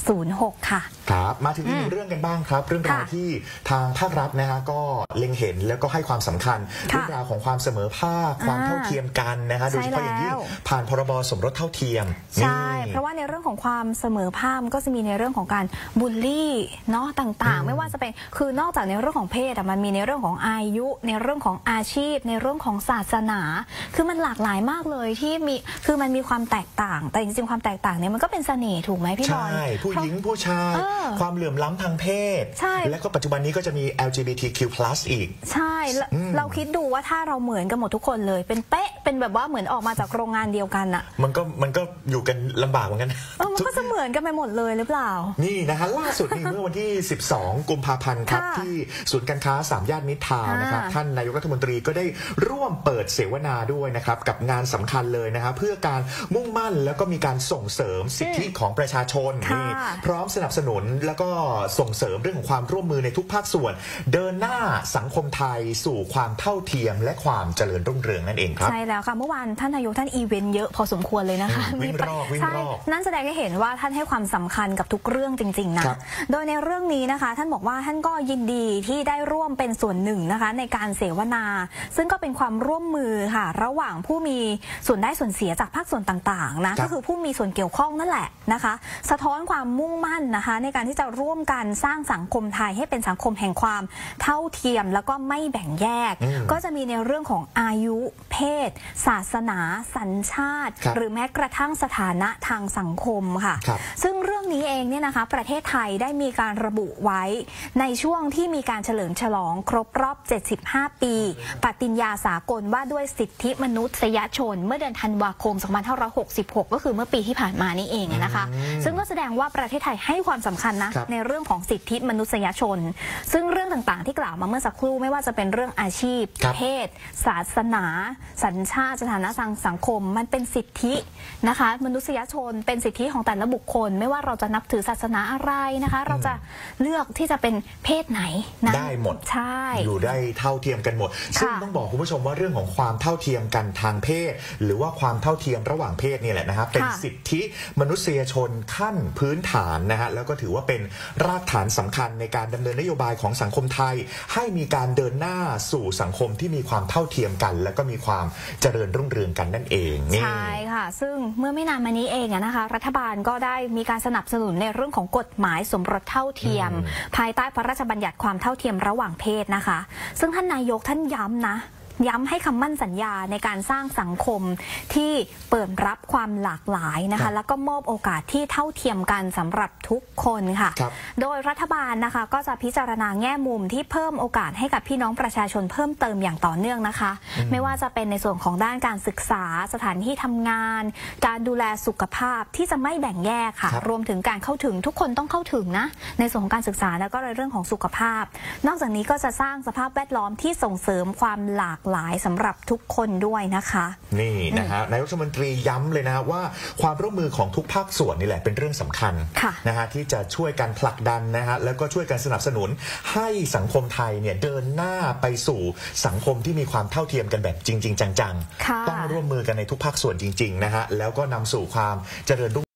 06ค่ะครับมาถึงอีกหนึ่งเรื่องกันบ้างครับเรื่องราวที่ทางภาครัฐนะฮะก็เล็งเห็นแล้วก็ให้ความสำคัญเรื่องราวของความเสมอภาคความเท่าเทียมกันนะฮะโดยเฉพาะอย่างยิ่งผ่านพรบสมรสเท่าเทียมใช่เพราะว่าในเรื่องของความเสมอภาคก็จะมีในเรื่องของการบูลลี่เนาะต่างๆไม่ว่าจะเป็นคือนอกจากในเรื่องของเพศมันมีในเรื่องของอายุในเรื่องของอาชีพในเรื่องของศาสนาคือมันหลากหลายมากเลยที่มีคือมันมีความแตกต่างแต่จริงๆความแตกต่างเนี่ยมันก็เป็นเสน่ห์ถูกไหมพี่บอลใช่ผู้หญิงผู้ชายความเหลื่อมล้ำทางเพศและก็ปัจจุบันนี้ก็จะมี LGBTQ+ อีกใช่เราคิดดูว่าถ้าเราเหมือนกันหมดทุกคนเลยเป็นเป๊ะเป็นแบบว่าเหมือนออกมาจากโรงงานเดียวกันอะมันก็อยู่กันลำบากเหมือนกันมันก็จะเหมือนกันไปหมดเลยหรือเปล่านี่นะฮะล่าสุดนี่เมื่อวันที่12กุมภาพันธ์ครับที่ศูนย์การค้า3ย่านมิตรทาวน์นะครับท่านนายกรัฐมนตรีก็ได้ร่วมเปิดเสวนาด้วยนะครับกับงานสำคัญเลยนะครับเพื่อการมุ่งมั่นแล้วก็มีการส่งเสริมสิทธิของประชาชนนี่พร้อมสนับสนุนแล้วก็ส่งเสริมเรื่องของความร่วมมือในทุกภาคส่วนเดินหน้าสังคมไทยสู่ความเท่าเทียมและความเจริญรุ่งเรืองนั่นเองครับใช่แล้วค่ะเมื่อวานท่านนายกท่านอีเวนต์เยอะพอสมควรเลยนะคะวิ่งรอบนั่นแสดงให้เห็นว่าท่านให้ความสำคัญกับทุกเรื่องจริงๆนะโดยในเรื่องนี้นะคะท่านบอกว่าท่านก็ยินดีที่ได้ร่วมเป็นส่วนหนึ่งนะคะในการเสวนาซึ่งก็เป็นความร่วมมือค่ะระหว่างผู้มีส่วนได้ส่วนเสียจากภาคส่วนต่างๆนะก็คือผู้มีส่วนเกี่ยวข้องนั่นแหละนะคะสะท้อนความมุ่งมั่นนะคะในการที่จะร่วมกันสร้างสังคมไทยให้เป็นสังคมแห่งความเท่าเทียมแล้วก็ไม่แบ่งแยกก็จะมีในเรื่องของอายุเพศศาสนาสัญชาติหรือแม้กระทั่งสถานะทางสังคมค่ะซึ่งเรื่องนี้เองเนี่ยนะคะประเทศไทยได้มีการระบุไว้ในช่วงที่มีการเฉลิมฉลองครบรอบ75ปีปฏิญญาสากลว่าด้วยสิทธิมนุษยชนเมื่อเดือนธันวาคม2566ก็คือเมื่อปีที่ผ่านมานี้เองนะคะซึ่งก็แสดงว่าประเทศไทยให้ความสำคัญนะในเรื่องของสิทธิมนุษยชนซึ่งเรื่องต่างๆที่กล่าวมาเมื่อสักครู่ไม่ว่าจะเป็นเรื่องอาชีพเพศศาสนาสัญชาติสถานะทางสังคมมันเป็นสิทธินะคะมนุษยชนเป็นสิทธิของแต่ละบุคคลไม่ว่าเราจะนับถือศาสนาอะไรนะคะเราจะเลือกที่จะเป็นเพศไหนนะได้หมดใช่อยู่ได้เท่าเทียมกันหมดซึ่งต้องบอกคุณผู้ชมว่าเรื่องของความเท่าเทียมกันทางเพศหรือว่าความเท่าเทียมระหว่างเพศนี่แหละนะครับเป็นสิทธิมนุษยชนขั้นพื้นฐานนะฮะแล้วก็ถือว่าเป็นรากฐานสำคัญในการดำเนินนโยบายของสังคมไทยให้มีการเดินหน้าสู่สังคมที่มีความเท่าเทียมกันและก็มีความเจริญรุ่งเรืองกันนั่นเองใช่ค่ะซึ่งเมื่อไม่นานมานี้เองนะคะรัฐบาลก็ได้มีการสนับสนุนในเรื่องของกฎหมายสมรสเท่าเทียมภายใต้พระราชบัญญัติความเท่าเทียมระหว่างเพศนะคะซึ่งท่านนายกท่านย้ำให้คำมั่นสัญญาในการสร้างสังคมที่เปิดรับความหลากหลายนะคะแล้วก็มอบโอกาสที่เท่าเทียมกันสำหรับทุกคนค่ะโดยรัฐบาลนะคะก็จะพิจารณาแง่มุมที่เพิ่มโอกาสให้กับพี่น้องประชาชนเพิ่มเติมอย่างต่อเนื่องนะคะไม่ว่าจะเป็นในส่วนของด้านการศึกษาสถานที่ทำงานการดูแลสุขภาพที่จะไม่แบ่งแยกค่ะรวมถึงการเข้าถึงทุกคนต้องเข้าถึงนะในส่วนของการศึกษาแล้วก็ในเรื่องของสุขภาพนอกจากนี้ก็จะสร้างสภาพแวดล้อมที่ส่งเสริมความหลากหลายสำหรับทุกคนด้วยนะคะนี่นะฮะนายกรัฐมนตรีย้ำเลยนะว่าความร่วมมือของทุกภาคส่วนนี่แหละเป็นเรื่องสำคัญนะฮะที่จะช่วยกันผลักดันนะฮะแล้วก็ช่วยกันสนับสนุนให้สังคมไทยเนี่ยเดินหน้าไปสู่สังคมที่มีความเท่าเทียมกันแบบจริงๆจังๆต้องร่วมมือกันในทุกภาคส่วนจริงๆนะฮะแล้วก็นำสู่ความเจริญรุ่ง